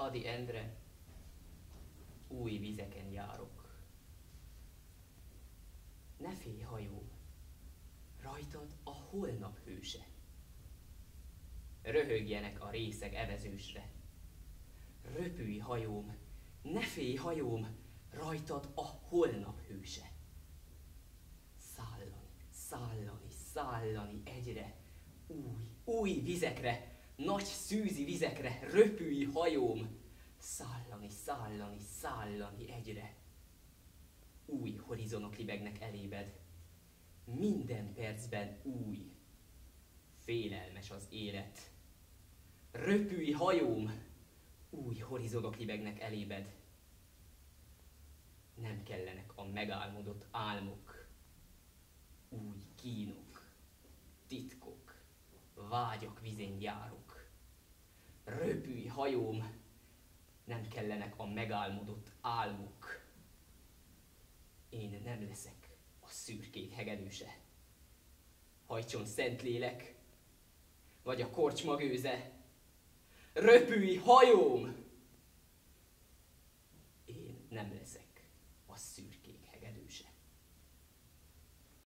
Ady Endre, új vizeken járok. Ne félj, hajóm, rajtad a holnap hőse. Röhögjenek a részeg evezősre. Röpülj, hajóm, ne félj, hajóm, rajtad a holnap hőse. Szállani, szállani, szállani egyre, új vizekre, nagy szűzi vizekre, röpülj, hajóm, szállani, szállani, szállani egyre. Új horizonok libegnek elébed, minden percben új, félelmes az élet. Röpülj, hajóm, új horizonok libegnek elébed. Nem kellenek a megálmodott álmok, új kínok, titkok, vágyak vizén járok. Röpülj, hajóm, nem kellenek a megálmodott álmok. Én nem leszek a szürkék hegedűse. Hajtson Szentlélek, vagy a korcsma gőze. Röpülj, hajóm! Én nem leszek a szürkék hegedűse.